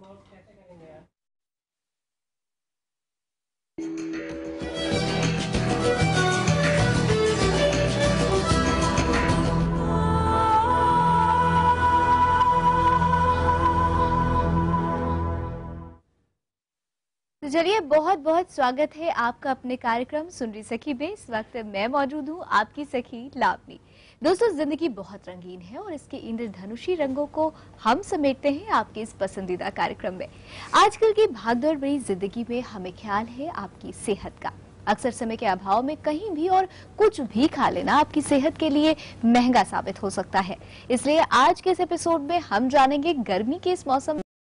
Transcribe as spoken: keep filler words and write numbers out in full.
तो चलिए, बहुत बहुत स्वागत है आपका अपने कार्यक्रम सुन रही सखी में। इस वक्त मैं मौजूद हूँ आपकी सखी लावनी। दोस्तों, जिंदगी बहुत रंगीन है और इसके इंद्रधनुषी रंगों को हम समेटते हैं आपके इस पसंदीदा कार्यक्रम में। आजकल की भागदौड़ भरी जिंदगी में हमें ख्याल है आपकी सेहत का। अक्सर समय के अभाव में कहीं भी और कुछ भी खा लेना आपकी सेहत के लिए महंगा साबित हो सकता है। इसलिए आज के इस एपिसोड में हम जानेंगे गर्मी के इस मौसम